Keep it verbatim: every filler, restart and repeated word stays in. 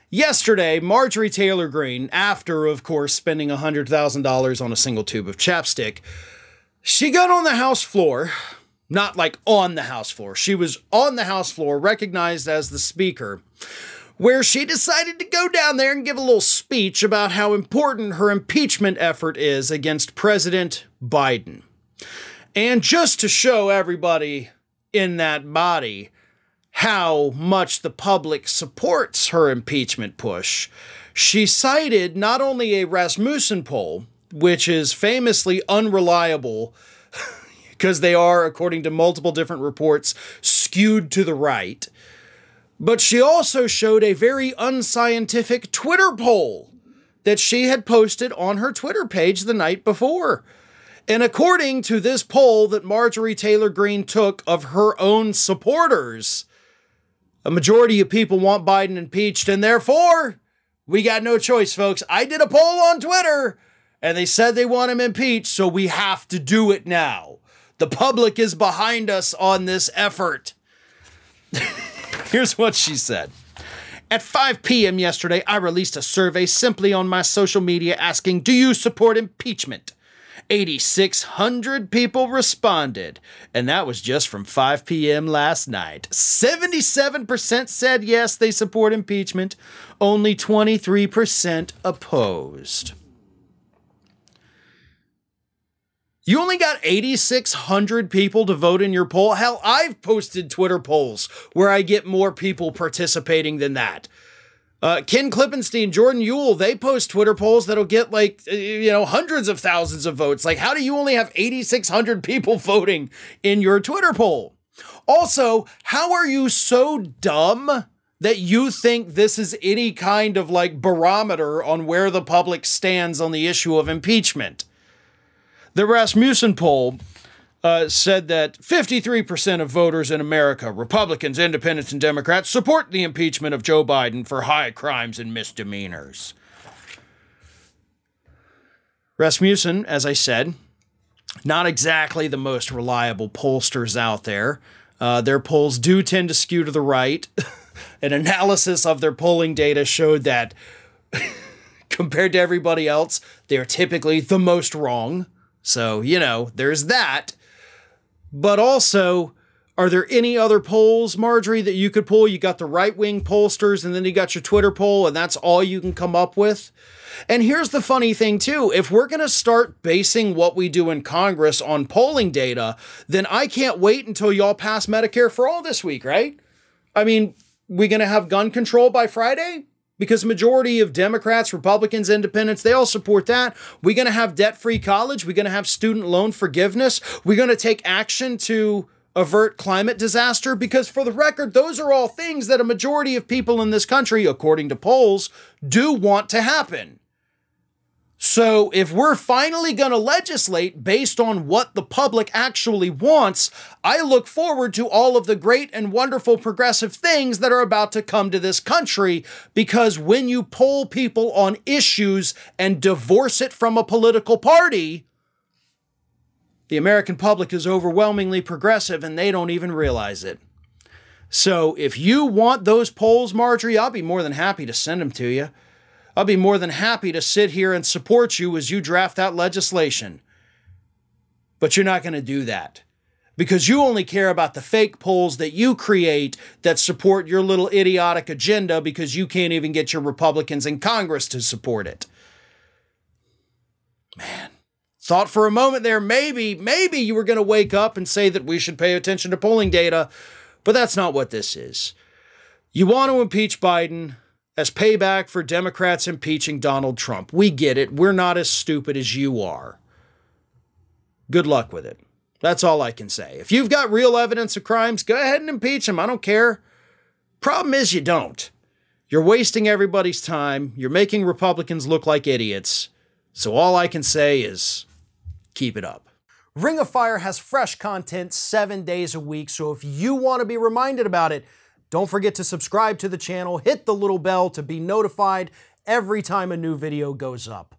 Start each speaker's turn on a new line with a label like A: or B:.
A: Yesterday, Marjorie Taylor Greene, after, of course, spending one hundred thousand dollars on a single tube of chapstick, she got on the House floor, not like on the House floor, she was on the House floor, recognized as the Speaker, where she decided to go down there and give a little speech about how important her impeachment effort is against President Biden. And just to show everybody in that body how much the public supports her impeachment push, she cited not only a Rasmussen poll, which is famously unreliable because they are, according to multiple different reports, skewed to the right, but she also showed a very unscientific Twitter poll that she had posted on her Twitter page the night before. And according to this poll that Marjorie Taylor Greene took of her own supporters, a majority of people want Biden impeached, and therefore, we got no choice, folks. I did a poll on Twitter, and they said they want him impeached, so we have to do it now. The public is behind us on this effort. Here's what she said. At five p m yesterday, I released a survey simply on my social media asking, do you support impeachment? eighty-six hundred people responded, and that was just from five p m last night. seventy-seven percent said yes, they support impeachment. Only twenty-three percent opposed. You only got eighty-six hundred people to vote in your poll? Hell, I've posted Twitter polls where I get more people participating than that. Uh, Ken Klippenstein, Jordan Ewell, they post Twitter polls that'll get like, you know, hundreds of thousands of votes. Like, how do you only have eighty-six hundred people voting in your Twitter poll? Also, how are you so dumb that you think this is any kind of like barometer on where the public stands on the issue of impeachment? The Rasmussen poll Uh, said that fifty-three percent of voters in America, Republicans, Independents, and Democrats, support the impeachment of Joe Biden for high crimes and misdemeanors. Rasmussen, as I said, not exactly the most reliable pollsters out there. Uh, their polls do tend to skew to the right. An analysis of their polling data showed that compared to everybody else, they're typically the most wrong. So, you know, there's that. But also, are there any other polls, Marjorie, that you could pull? You got the right-wing pollsters, and then you got your Twitter poll, and that's all you can come up with? And here's the funny thing, too. If we're going to start basing what we do in Congress on polling data, then I can't wait until y'all pass Medicare for All this week, right? I mean, we going to have gun control by Friday? Because the majority of Democrats, Republicans, Independents, they all support that. We're going to have debt-free college. We're going to have student loan forgiveness. We're going to take action to avert climate disaster. Because for the record, those are all things that a majority of people in this country, according to polls, do want to happen. So if we're finally going to legislate based on what the public actually wants, I look forward to all of the great and wonderful progressive things that are about to come to this country, because when you poll people on issues and divorce it from a political party, the American public is overwhelmingly progressive and they don't even realize it. So if you want those polls, Marjorie, I'll be more than happy to send them to you. I'll be more than happy to sit here and support you as you draft that legislation. But you're not going to do that because you only care about the fake polls that you create that support your little idiotic agenda because you can't even get your Republicans in Congress to support it. Man, thought for a moment there, maybe, maybe you were going to wake up and say that we should pay attention to polling data, but that's not what this is. You want to impeach Biden as payback for Democrats impeaching Donald Trump. We get it. We're not as stupid as you are. Good luck with it. That's all I can say. If you've got real evidence of crimes, go ahead and impeach them. I don't care. Problem is you don't. You're wasting everybody's time. You're making Republicans look like idiots. So all I can say is keep it up. Ring of Fire has fresh content seven days a week. So if you want to be reminded about it, don't forget to subscribe to the channel, hit the little bell to be notified every time a new video goes up.